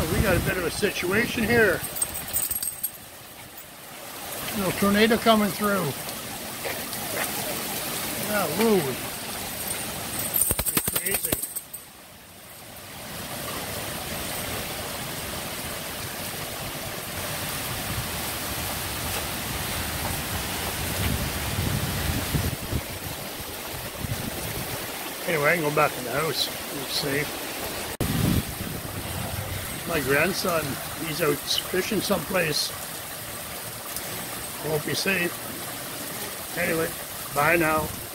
we got a bit of a situation here. Little tornado coming through. Yeah, woo. Pretty crazy. Anyway, I can go back in the house. It's safe. My grandson, he's out fishing someplace. Hope he's safe. Anyway, bye now.